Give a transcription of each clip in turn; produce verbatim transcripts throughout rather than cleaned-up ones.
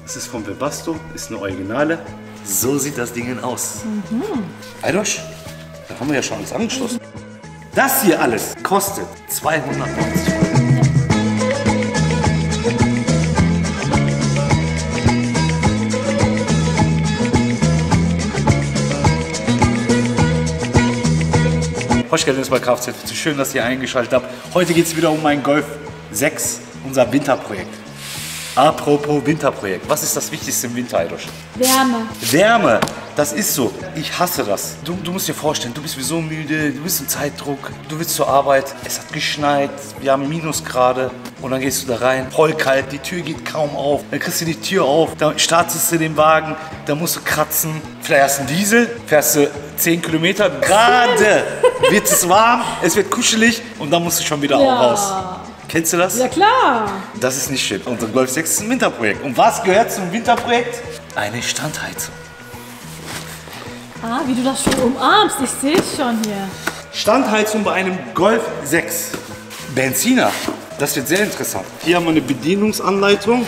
Das ist von Webasto, ist eine Originale. So sieht das Ding aus. Mhm. Aydosch, da haben wir ja schon alles angeschlossen. Das hier alles kostet zweihundertneunzig Euro. Hoschka ist bei Kfz. Schön, dass ihr eingeschaltet habt. Heute geht es wieder um mein Golf sechs, unser Winterprojekt. Apropos Winterprojekt, was ist das Wichtigste im Winter, Aydosch? Wärme. Wärme, das ist so. Ich hasse das. Du, du musst dir vorstellen, du bist so müde, du bist im Zeitdruck, du willst zur Arbeit, es hat geschneit, wir haben Minusgrade und dann gehst du da rein, voll kalt, die Tür geht kaum auf, dann kriegst du die Tür auf, dann startest du den Wagen, dann musst du kratzen, vielleicht hast du einen Diesel, fährst du zehn Kilometer, gerade wird es warm, es wird kuschelig und dann musst du schon wieder Ja. raus. Kennst du das? Ja klar. Das ist nicht schön. Unser Golf sechs ist ein Winterprojekt. Und was gehört zum Winterprojekt? Eine Standheizung. Ah, wie du das schon umarmst. Ich sehe es schon hier. Standheizung bei einem Golf sechs. Benziner. Das wird sehr interessant. Hier haben wir eine Bedienungsanleitung.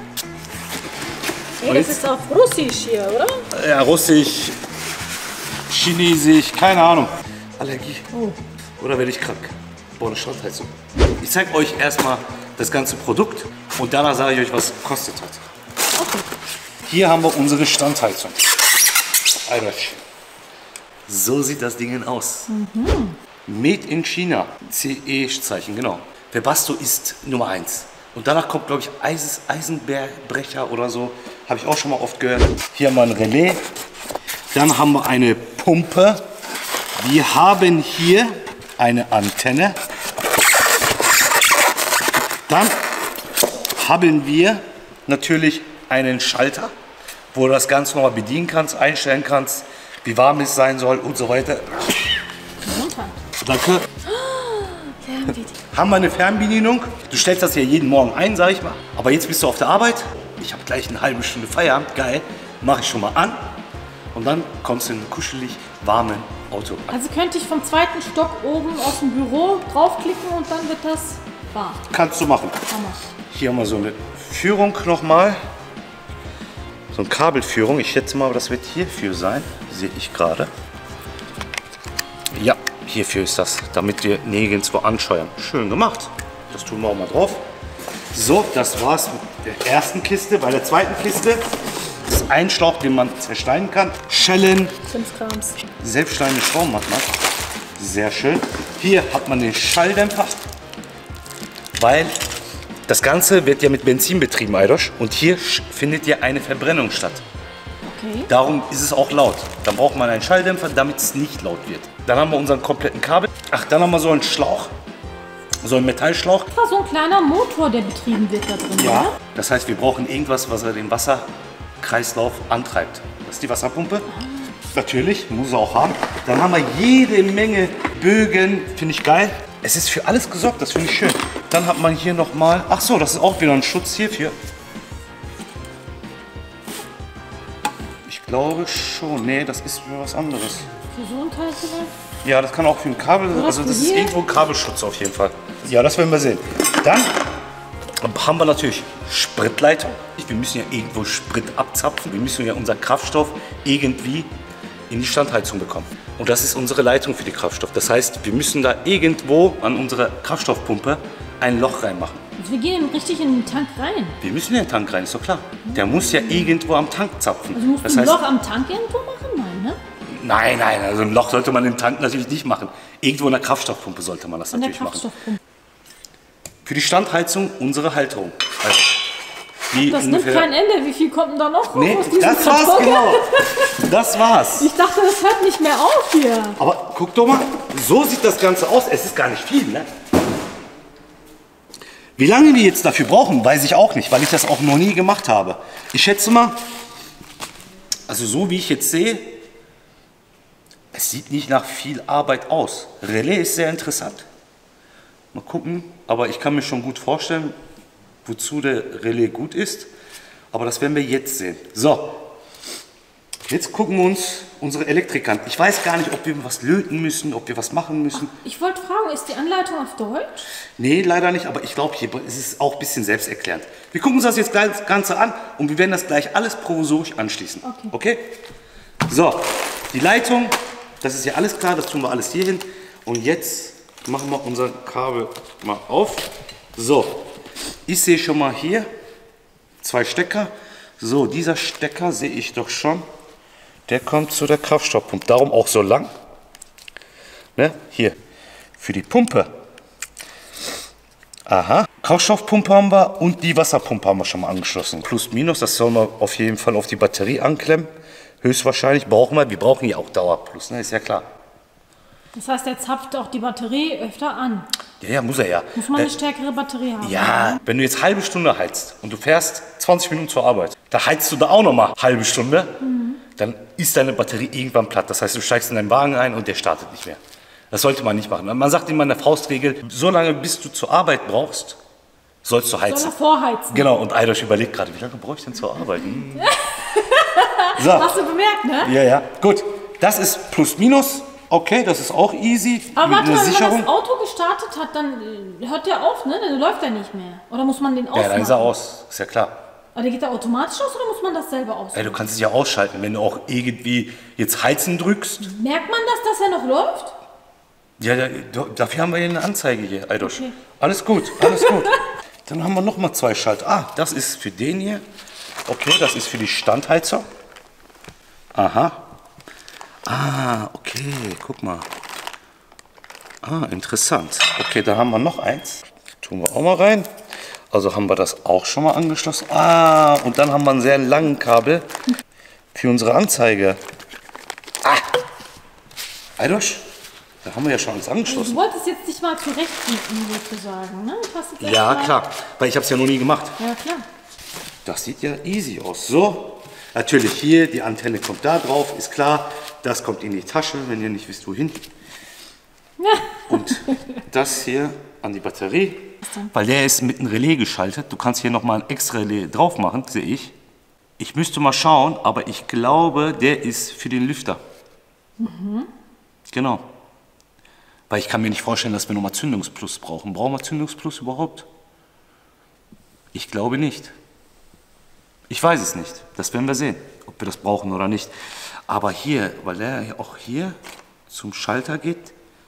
Hey, das ist auf Russisch hier, oder? Ja, Russisch, Chinesisch, keine Ahnung. Allergie. Oh. Oder werde ich krank? Boah, eine Standheizung. Ich zeige euch erstmal das ganze Produkt und danach sage ich euch, was es gekostet hat. Okay. Hier haben wir unsere Standheizung. Aydosch. So sieht das Ding aus. Mhm. Made in China. C E-Zeichen, genau. Webasto ist Nummer eins. Und danach kommt, glaube ich, Eis Eisenbrecher oder so. Habe ich auch schon mal oft gehört. Hier haben wir ein Relais. Dann haben wir eine Pumpe. Wir haben hier eine Antenne. Dann haben wir natürlich einen Schalter, wo du das Ganze nochmal bedienen kannst, einstellen kannst, wie warm es sein soll und so weiter. Gesundheit. Danke. Haben wir eine Fernbedienung. Du stellst das hier jeden Morgen ein, sag ich mal. Aber jetzt bist du auf der Arbeit. Ich habe gleich eine halbe Stunde Feierabend. Geil. Mache ich schon mal an. Und dann kommst du in einen kuschelig warmen Auto an. Also könnte ich vom zweiten Stock oben aus dem Büro draufklicken und dann wird das warm. Kannst du machen. Hammer. Hier haben wir so eine Führung nochmal. So eine Kabelführung. Ich schätze mal, das wird hierfür sein. Sehe ich gerade. Ja, hierfür ist das, damit wir nirgendwo anscheuern. Schön gemacht. Das tun wir auch mal drauf. So, das war's mit der ersten Kiste. Bei der zweiten Kiste ist ein Schlauch, den man zerschneiden kann. Schellen. Krimskrams. Selbstschneidende Schrauben hat man. Sehr schön. Hier hat man den Schalldämpfer. Weil das Ganze wird ja mit Benzin betrieben, Aydosch. Und hier findet ja eine Verbrennung statt. Okay. Darum ist es auch laut. Dann braucht man einen Schalldämpfer, damit es nicht laut wird. Dann haben wir unseren kompletten Kabel. Ach, dann haben wir so einen Schlauch. So einen Metallschlauch. Das war so ein kleiner Motor, der betrieben wird da drin, Ja. oder? Das heißt, wir brauchen irgendwas, was er den Wasserkreislauf antreibt. Das ist die Wasserpumpe. Natürlich, muss er auch haben. Dann haben wir jede Menge Bögen. Finde ich geil. Es ist für alles gesorgt, das finde ich schön. Dann hat man hier nochmal, ach so, das ist auch wieder ein Schutz hierfür. Ich glaube schon, nee, das ist für was anderes. Für so ein Teil vielleicht? Ja, das kann auch für ein Kabel, Was also für das ist hier? irgendwo ein Kabelschutz auf jeden Fall. Ja, das werden wir sehen. Dann haben wir natürlich Spritleitung. Wir müssen ja irgendwo Sprit abzapfen. Wir müssen ja unseren Kraftstoff irgendwie in die Standheizung bekommen. Und das ist unsere Leitung für die Kraftstoff. Das heißt, wir müssen da irgendwo an unsere Kraftstoffpumpe ein Loch reinmachen. Also wir gehen richtig in den Tank rein. Wir müssen in den Tank rein, ist doch klar. Der muss ja irgendwo am Tank zapfen. Also musst Das du ein heißt, Loch am Tank irgendwo machen? Nein, ne? nein, nein, also ein Loch sollte man im Tank natürlich nicht machen. Irgendwo in der Kraftstoffpumpe sollte man das An der natürlich machen. Kraftstoffpumpe. Für die Standheizung unsere Halterung. Also, die Das nimmt ungefähr- kein Ende. Wie viel kommt denn da noch Nee, aus diesem das war's Karton? genau. Das war's. Ich dachte, das hört nicht mehr auf hier. Aber guck doch mal, so sieht das Ganze aus. Es ist gar nicht viel, ne? Wie lange wir jetzt dafür brauchen, weiß ich auch nicht, weil ich das auch noch nie gemacht habe. Ich schätze mal, also so wie ich jetzt sehe, es sieht nicht nach viel Arbeit aus. Relais ist sehr interessant. Mal gucken, aber ich kann mir schon gut vorstellen, wozu der Relais gut ist. Aber das werden wir jetzt sehen. So, jetzt gucken wir uns unsere Elektriker. Ich weiß gar nicht, ob wir was löten müssen, ob wir was machen müssen. Ich wollte fragen, ist die Anleitung auf Deutsch? Nee, leider nicht, aber ich glaube, hier ist es auch ein bisschen selbsterklärend. Wir gucken uns das jetzt gleich das Ganze an und wir werden das gleich alles provisorisch anschließen. Okay. Okay? So, die Leitung, das ist ja alles klar, das tun wir alles hier hin. Und jetzt machen wir unser Kabel mal auf. So, ich sehe schon mal hier zwei Stecker. So, dieser Stecker sehe ich doch schon. Der kommt zu der Kraftstoffpumpe. Darum auch so lang. Ne? Hier, für die Pumpe. Aha, Kraftstoffpumpe haben wir und die Wasserpumpe haben wir schon mal angeschlossen. Plus, minus, das sollen wir auf jeden Fall auf die Batterie anklemmen. Höchstwahrscheinlich brauchen wir, wir brauchen ja auch Dauerplus, ne? Ist ja klar. Das heißt, er zapft auch die Batterie öfter an. Ja, ja, muss er ja. Muss man eine Äh, stärkere Batterie haben? Ja, wenn du jetzt halbe Stunde heizt und du fährst zwanzig Minuten zur Arbeit, da heizt du da auch noch mal halbe Stunde, mhm. dann ist deine Batterie irgendwann platt. Das heißt, du steigst in deinen Wagen ein und der startet nicht mehr. Das sollte man nicht machen. Man sagt immer in der Faustregel, so lange bis du zur Arbeit brauchst, sollst du heizen. Soll er vorheizen? Genau, und Eidosch überlegt gerade, wie lange brauche ich denn zur Arbeit? Hm. So. Hast du bemerkt, ne? Ja, ja. Gut, das ist plus minus. Okay, das ist auch easy. Aber Mit warte einer mal, wenn Sicherung. man das Auto gestartet hat, dann äh, hört der auf, ne? Dann läuft er nicht mehr. Oder muss man den ausmachen? Ja, dann ist er aus. Ist ja klar. Aber der geht da automatisch aus oder muss man das selber ausmachen? Ja, du kannst es ja ausschalten, wenn du auch irgendwie jetzt Heizen drückst. Merkt man das, dass er noch läuft? Ja, da, dafür haben wir hier eine Anzeige hier, Eidosch. Okay. Alles gut, alles gut. Dann haben wir noch mal zwei Schalter. Ah, das ist für den hier. Okay, das ist für die Standheizung. Aha. Ah, okay, guck mal. Ah, interessant. Okay, da haben wir noch eins. Tun wir auch mal rein. Also haben wir das auch schon mal angeschlossen. Ah, und dann haben wir einen sehr langen Kabel für unsere Anzeige. Ah, Eidosch, da haben wir ja schon alles angeschlossen. Du wolltest jetzt dich mal zurechtbieten, sozusagen, ne? Du hast jetzt Ja, erst mal- klar, weil ich habe es ja noch nie gemacht. Ja, klar. Das sieht ja easy aus. So, natürlich hier, die Antenne kommt da drauf, ist klar. Das kommt in die Tasche, wenn ihr nicht wisst, wohin. Und das hier an die Batterie, weil der ist mit einem Relais geschaltet. Du kannst hier nochmal ein extra Relais drauf machen, sehe ich. Ich müsste mal schauen, aber ich glaube, der ist für den Lüfter. Mhm. Genau. Weil ich kann mir nicht vorstellen, dass wir nochmal Zündungsplus brauchen. Brauchen wir Zündungsplus überhaupt? Ich glaube nicht. Ich weiß es nicht. Das werden wir sehen, ob wir das brauchen oder nicht. Aber hier, weil er auch hier zum Schalter geht.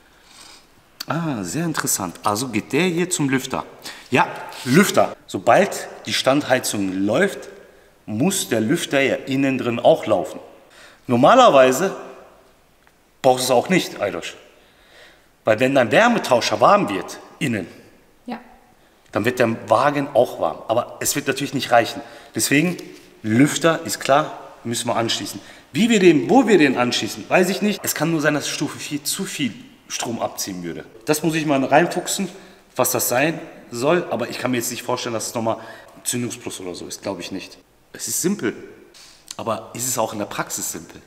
Ah, sehr interessant. Also geht der hier zum Lüfter. Ja, Lüfter. Sobald die Standheizung läuft, muss der Lüfter ja innen drin auch laufen. Normalerweise braucht es auch nicht, Eidosch. Weil wenn dein Wärmetauscher warm wird, innen, Ja. dann wird der Wagen auch warm. Aber es wird natürlich nicht reichen. Deswegen, Lüfter ist klar, müssen wir anschließen. Wie wir den, wo wir den anschließen, weiß ich nicht. Es kann nur sein, dass Stufe vier zu viel Strom abziehen würde. Das muss ich mal reinfuchsen, was das sein soll. Aber ich kann mir jetzt nicht vorstellen, dass es nochmal Zündungsplus oder so ist. Glaube ich nicht. Es ist simpel. Aber ist es auch in der Praxis simpel?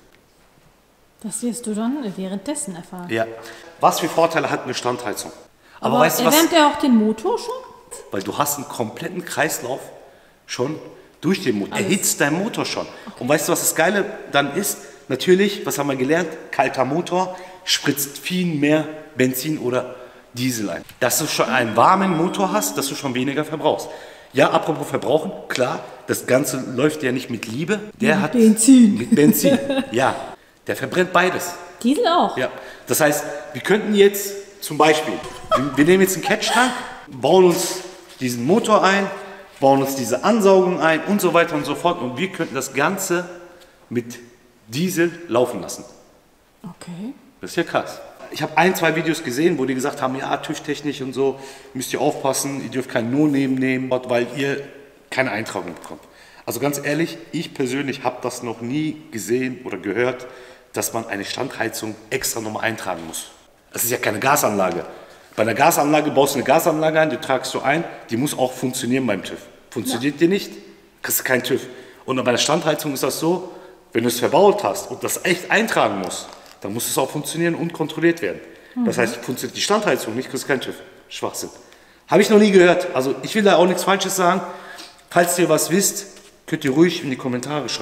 Das wirst du dann währenddessen erfahren. Ja. Was für Vorteile hat eine Standheizung? Aber, Aber weißt du was? erwärmt er auch den Motor schon? Weil du hast einen kompletten Kreislauf schon durch den Motor. Erhitzt dein Motor schon. Und weißt du, was das Geile dann ist? Natürlich, was haben wir gelernt? Kalter Motor spritzt viel mehr Benzin oder Diesel ein. Dass du schon einen warmen Motor hast, dass du schon weniger verbrauchst. Ja, apropos Verbrauchen, klar, das Ganze läuft ja nicht mit Liebe. Der Mit hat Benzin. Mit Benzin, ja. Der verbrennt beides. Diesel auch? Ja, das heißt, wir könnten jetzt zum Beispiel, wir, wir nehmen jetzt einen Catch-Tank, bauen uns diesen Motor ein, bauen uns diese Ansaugung ein und so weiter und so fort und wir könnten das Ganze mit Diesel laufen lassen. Okay. Das ist ja krass. Ich habe ein, zwei Videos gesehen, wo die gesagt haben, ja, TÜV-technisch und so, müsst ihr aufpassen, ihr dürft keinen No-Name nehmen, weil ihr keine Eintragung bekommt. Also ganz ehrlich, ich persönlich habe das noch nie gesehen oder gehört, dass man eine Standheizung extra nochmal eintragen muss. Das ist ja keine Gasanlage. Bei einer Gasanlage baust du eine Gasanlage ein, die tragst du ein, die muss auch funktionieren beim TÜV. Funktioniert ja. die nicht, kriegst du keinen TÜV. Und bei einer Standheizung ist das so, wenn du es verbaut hast und das echt eintragen musst, dann muss es auch funktionieren und kontrolliert werden. Mhm. Das heißt, funktioniert die Standheizung nicht, kriegst du keinen TÜV. Schwachsinn. Habe ich noch nie gehört. Also ich will da auch nichts Falsches sagen. Falls ihr was wisst, könnt ihr ruhig in die Kommentare schreiben.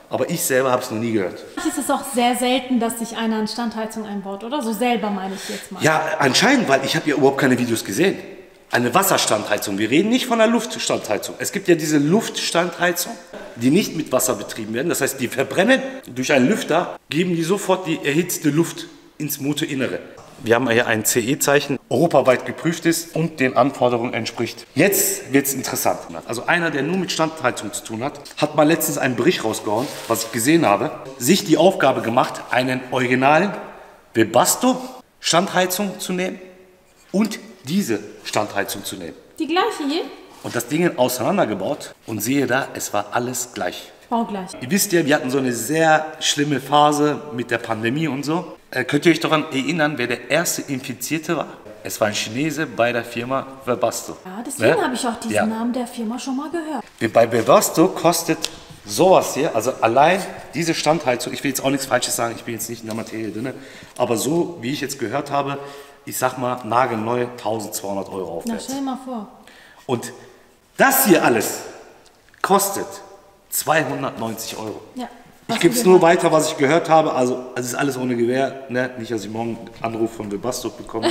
Aber ich selber habe es noch nie gehört. Es ist auch sehr selten, dass sich einer eine Standheizung einbaut, oder? So selber meine ich jetzt mal. Ja, anscheinend, weil ich habe ja überhaupt keine Videos gesehen. Eine Wasserstandheizung. Wir reden nicht von einer Luftstandheizung. Es gibt ja diese Luftstandheizung, die nicht mit Wasser betrieben werden. Das heißt, die verbrennen durch einen Lüfter, geben die sofort die erhitzte Luft ins Motorinnere. Wir haben hier ein C E-Zeichen, europaweit geprüft ist und den Anforderungen entspricht. Jetzt wird es interessant. Also einer, der nur mit Standheizung zu tun hat, hat mal letztens einen Bericht rausgehauen, was ich gesehen habe, sich die Aufgabe gemacht, einen originalen Webasto Standheizung zu nehmen und diese Standheizung zu nehmen. Die gleiche hier? Und das Ding auseinandergebaut und sehe da, es war alles gleich. Baugleich. Ihr wisst ja, wir hatten so eine sehr schlimme Phase mit der Pandemie und so. Äh, könnt ihr euch daran erinnern, wer der erste Infizierte war? Es war ein Chinese bei der Firma Webasto. Ja, deswegen ne? habe ich auch diesen ja. Namen der Firma schon mal gehört. Bei Webasto kostet sowas hier, also allein diese Standheizung, ich will jetzt auch nichts Falsches sagen, ich bin jetzt nicht in der Materie drin, aber so, wie ich jetzt gehört habe, ich sag mal, nagelneu eintausendzweihundert Euro Na, aufwärts. stell dir mal vor. Und das hier alles kostet zweihundertneunzig Euro. Ja. Ich gebe es nur weiter, was ich gehört habe. Also, es ist alles ohne Gewähr. Ne? Nicht, dass ich morgen einen Anruf von Webasto bekomme.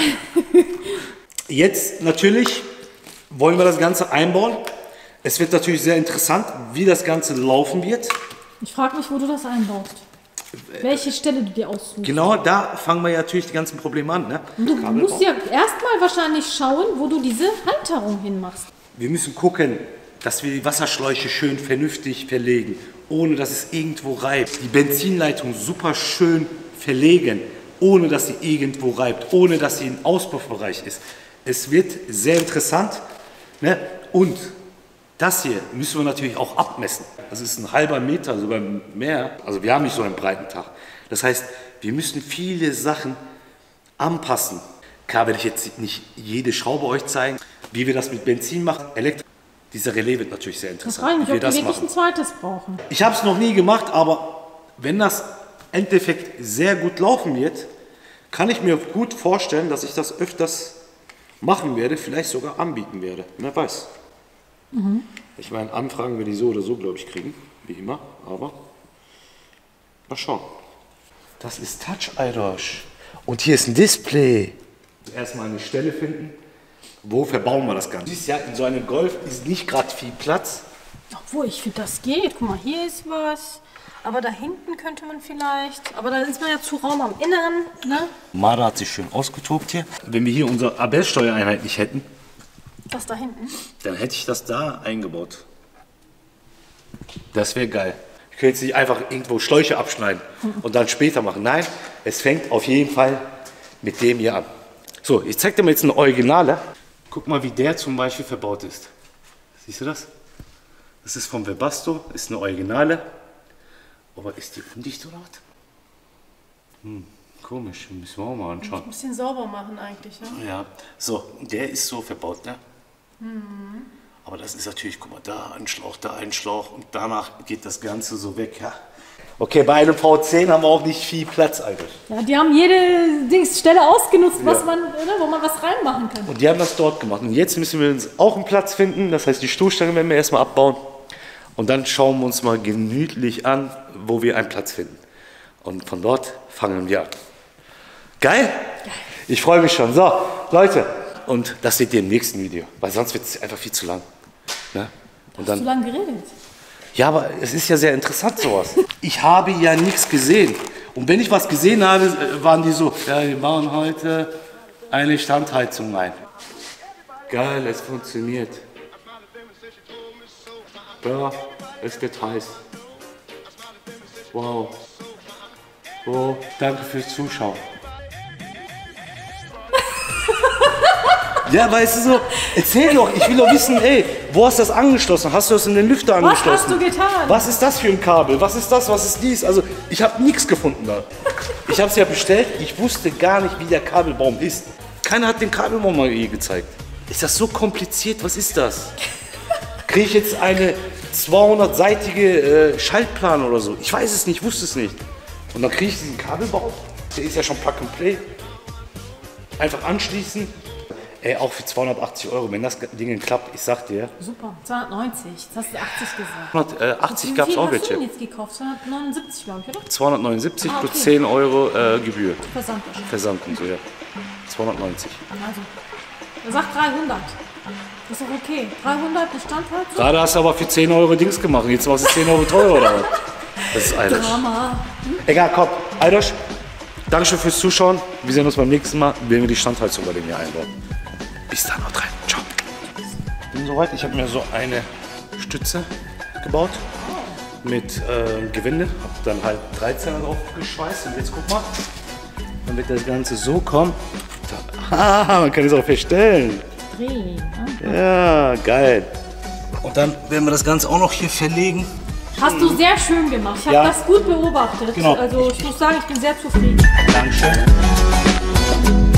Jetzt natürlich wollen wir das Ganze einbauen. Es wird natürlich sehr interessant, wie das Ganze laufen wird. Ich frage mich, wo du das einbaust. Welche Stelle du dir aussuchst. Genau, da fangen wir ja natürlich die ganzen Probleme an. Ne? Du musst ja erstmal wahrscheinlich schauen, wo du diese Halterung hinmachst. Wir müssen gucken, dass wir die Wasserschläuche schön vernünftig verlegen, ohne dass es irgendwo reibt. Die Benzinleitung super schön verlegen, ohne dass sie irgendwo reibt, ohne dass sie im Auspuffbereich ist. Es wird sehr interessant. Ne? Und das hier müssen wir natürlich auch abmessen. Das ist ein halber Meter, sogar mehr. Also wir haben nicht so einen breiten Tag. Das heißt, wir müssen viele Sachen anpassen. Klar werde ich jetzt nicht jede Schraube euch zeigen, wie wir das mit Benzin machen. Elektro. Dieser Relais wird natürlich sehr Das interessant. frage ich mich, wie wir ob die das wirklich machen. ein zweites brauchen. Ich habe es noch nie gemacht, aber wenn das im Endeffekt sehr gut laufen wird, kann ich mir gut vorstellen, dass ich das öfters machen werde, vielleicht sogar anbieten werde. Wer weiß. Mhm. Ich meine, Anfragen werde ich so oder so, glaube ich, kriegen, wie immer, aber mal schauen. Das ist Touch Eidosh. Und hier ist ein Display. Erstmal eine Stelle finden. Wo verbauen wir das Ganze? Dieses Jahr in so einem Golf ist nicht gerade viel Platz. Obwohl, ich finde, das geht. Guck mal, hier ist was. Aber da hinten könnte man vielleicht. Aber da ist man ja zu Raum am Inneren. Ne? Mara hat sich schön ausgetobt hier. Wenn wir hier unsere A B S-Steuereinheit nicht hätten, Das da hinten? dann hätte ich das da eingebaut. Das wäre geil. Ich könnte jetzt nicht einfach irgendwo Schläuche abschneiden und dann später machen. Nein, es fängt auf jeden Fall mit dem hier an. So, ich zeige dir mal jetzt eine Originale. Guck mal, wie der zum Beispiel verbaut ist. Siehst du das? Das ist vom Webasto, ist eine Originale. Aber ist die undicht oder was? Hm, komisch, müssen wir auch mal anschauen. Ein bisschen sauber machen eigentlich, ne? Ja, so, der ist so verbaut, ne? Mhm. Aber das ist natürlich, guck mal, da ein Schlauch, da ein Schlauch und danach geht das Ganze so weg, ja? Okay, bei einem V zehn haben wir auch nicht viel Platz eigentlich. Ja, die haben jede Dingsstelle ausgenutzt, was Ja. man, ne, wo man was reinmachen kann. Und die haben das dort gemacht. Und jetzt müssen wir uns auch einen Platz finden, das heißt, die Stoßstange werden wir erstmal abbauen. Und dann schauen wir uns mal gemütlich an, wo wir einen Platz finden. Und von dort fangen wir an. Geil? Ich freue mich schon. So, Leute. Und das seht ihr im nächsten Video, weil sonst wird es einfach viel zu lang. Ne? Und Hast du dann, lange geredet? ja, aber es ist ja sehr interessant sowas. Ich habe ja nichts gesehen. Und wenn ich was gesehen habe, waren die so, ja, wir bauen heute eine Standheizung ein. Geil, es funktioniert. Ja, es wird heiß. Wow. Oh, danke fürs Zuschauen. Ja, weißt du so, erzähl doch, ich will doch wissen, ey, wo hast du das angeschlossen? Hast du das in den Lüfter Was angeschlossen? hast du getan? Was ist das für ein Kabel? Was ist das? Was ist dies? Also, ich habe nichts gefunden da. Ich habe es ja bestellt, ich wusste gar nicht, wie der Kabelbaum ist. Keiner hat den Kabelbaum mal je gezeigt. Ist das so kompliziert? Was ist das? Kriege ich jetzt eine zweihundertseitige äh, Schaltplan oder so? Ich weiß es nicht, wusste es nicht. Und dann kriege ich diesen Kabelbaum, der ist ja schon Plug and Play. Einfach anschließen. Ey, auch für zweihundertachtzig Euro, wenn das Ding klappt, ich sag dir. Super, zweihundertneunzig. Jetzt hast du achtzig gesagt. zweihundertachtzig gab es auch Wie viel hast welche. du denn jetzt gekauft? zweihundertneunundsiebzig, glaube ich, oder? zweihundertneunundsiebzig Ah, okay. plus zehn Euro äh, Gebühr. Versand wahrscheinlich. Versand und so, ja. zweihundertneunzig. Also, er sagt dreihundert. Das ist doch okay. dreihundert eine Standheizung? Gerade hast du aber für zehn Euro Dings gemacht und jetzt machst du zehn Euro teurer oder was? Das ist Eidosch. Drama. Egal, komm. Eidosch, Dankeschön fürs Zuschauen. Wir sehen uns beim nächsten Mal, wenn wir die Standheizung bei dem hier einbauen. Bis dann, haut rein. Ciao. Ich bin soweit. Ich habe mir so eine Stütze gebaut mit äh, Gewinde. Habe dann halt dreizehner drauf geschweißt. Und jetzt guck mal, dann wird das Ganze so kommen. Ah, man kann es auch verstellen. Drehen. Ja, geil. Und dann werden wir das Ganze auch noch hier verlegen. Hast du sehr schön gemacht. Ich habe Ja. das gut beobachtet. Genau. Also ich muss sagen, ich bin sehr zufrieden. Dankeschön.